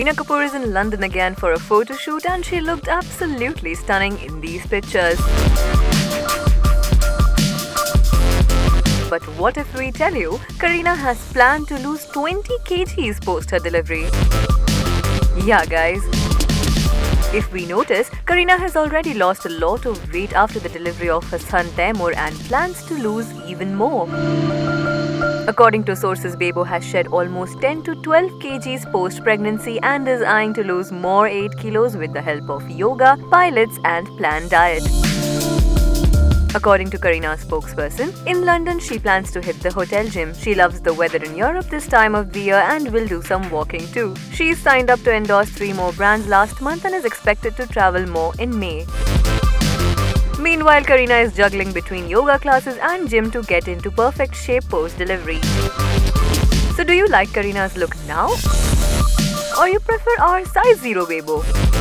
Kareena Kapoor is in London again for a photo shoot and she looked absolutely stunning in these pictures. But what if we tell you Kareena has planned to lose 20 kgs post her delivery? Yeah guys. If we notice, Kareena has already lost a lot of weight after the delivery of her son Taimur and plans to lose even more. According to sources, Bebo has shed almost 10 to 12 kgs post-pregnancy and is eyeing to lose more 8 kilos with the help of yoga, pilates and planned diet. According to Kareena's spokesperson, in London she plans to hit the hotel gym. She loves the weather in Europe this time of the year and will do some walking too. She signed up to endorse 3 more brands last month and is expected to travel more in May. Meanwhile, Kareena is juggling between yoga classes and gym to get into perfect shape post-delivery. So do you like Kareena's look now? Or you prefer our size 0 Bebo?